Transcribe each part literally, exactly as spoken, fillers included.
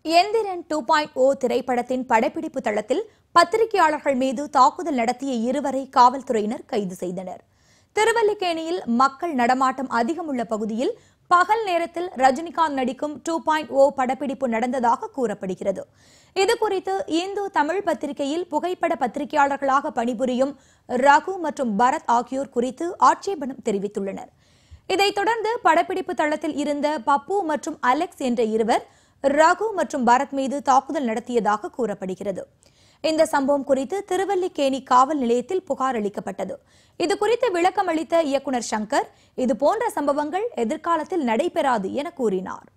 Enthiran two point ஓ திரைப்படத்தின் படப்பிடிப்பு தளத்தில் பத்திரிகையாளர்கள் மீது தாக்குதல் நடத்திய இருவரை காவல்துறையினர் கைது செய்தனர். திருவல்லிக்கேணியில் மக்கள் நடமாட்டம் அதிகம் உள்ள பகுதியில் பகல் நேரத்தில் ரஜினிகாந்த் நடிக்கும் டூ பாயிண்ட் ஓ படப்பிடிப்பு நடந்ததாக கூறப்படுகிறது. இதுகுறித்து இந்து தமிழ் பத்திரிகையில் புகைப்பட பத்திரிகையாளர்களாக பணிபுரியும் ரகு மற்றும் பரத் ஆகியோர் குறித்து ஆட்சேபனம் தெரிவித்துள்ளனர். இதைத் தொடர்ந்து படப்பிடிப்பு தளத்தில் இருந்த பப்பு மற்றும் அலெக்ஸ் என்ற இருவர் ரகு மற்றும் பரத் மீது தாக்குதல் நடத்தியதாக கூறப்படுகிறது. இந்த சம்பவம் குறித்து திருவல்லிக்கேணி காவல் நிலையத்தில் புகார் அளிக்கப்பட்டது. இதுகுறித்து விளக்கம் அளித்த இயக்குநர் சங்கர், இதுபோன்ற சம்பவங்கள் எதிர்காலத்தில் நடைபெறாது என கூறினார்.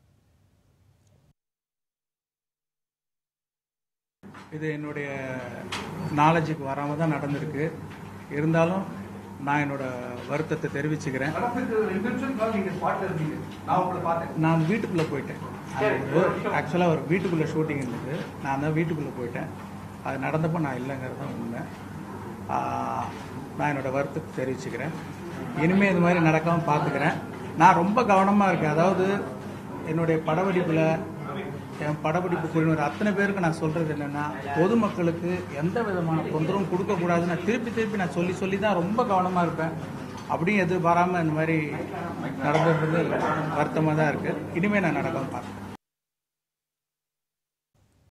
இது என்னுடைய நாலேஜுக்கு வராம தான் நடந்திருக்கு. இருந்தாலும் நான் என்னோட வருத்தத்தை தெரிவிச்சுக்கிறேன். நான் வீட்டுக்குள்ள போயிட்டேன். ஆக்சுவலாக ஒரு வீட்டுக்குள்ள ஷூட்டிங் இருந்தது. நான் தான் வீட்டுக்குள்ள போயிட்டேன். அது நடந்தப்போ நான் இல்லைங்கிறது தான் உண்மை. நான் என்னோட வருத்தத்தை தெரிவிச்சுக்கிறேன். இனிமேல் இது மாதிரி நடக்காமல் பார்த்துக்கிறேன். நான் ரொம்ப கவனமாக இருக்கேன். அதாவது என்னுடைய படப்பிடிப்பில் என் படப்பிடிப்பு குழுவினர் அத்தனை பேருக்கு நான் சொல்கிறது என்னென்னா, பொதுமக்களுக்கு எந்த விதமான தொந்தரவும் கொடுக்கக்கூடாதுன்னு நான் திருப்பி திருப்பி நான் சொல்லி சொல்லி தான் ரொம்ப கவனமாக இருப்பேன். அப்படியும் எதிர்பாராமல் இந்த மாதிரி நடந்துன்றது வருத்தமாக தான் இருக்குது. இனிமேல் நான் நடக்காமல் பார்க்குறேன்.